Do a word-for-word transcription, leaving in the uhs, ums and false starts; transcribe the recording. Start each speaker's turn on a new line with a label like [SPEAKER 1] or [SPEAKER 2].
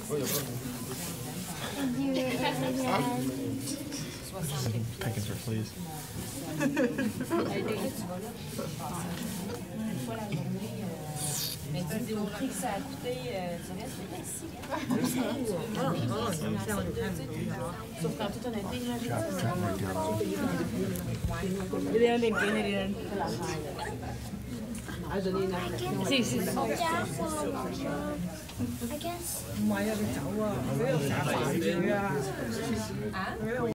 [SPEAKER 1] Pegasus, please.
[SPEAKER 2] Mais tu dis au prix que ça a coûté, tu restes merci. Sauf qu'en toute honnêteté, Sì, sì, sì.
[SPEAKER 3] Ngoài ra thì cháu với ông xã phải